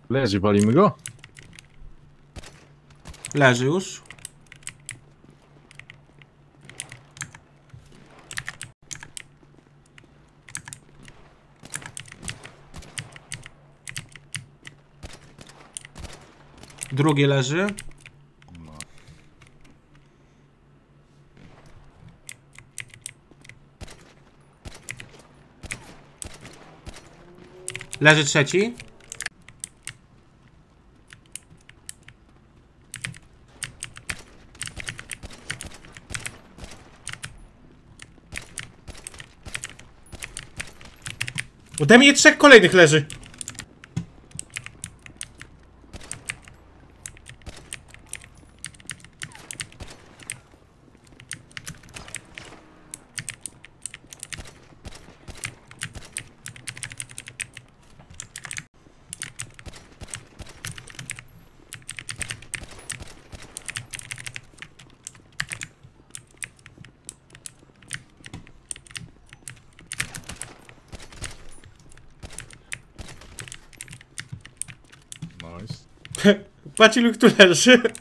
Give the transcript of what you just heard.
Leży, walimy go? Leży już. Drugie leży. No. Leży trzeci. Ode mnie 3 kolejnych leży. Nice. Patrz ilu tu leży.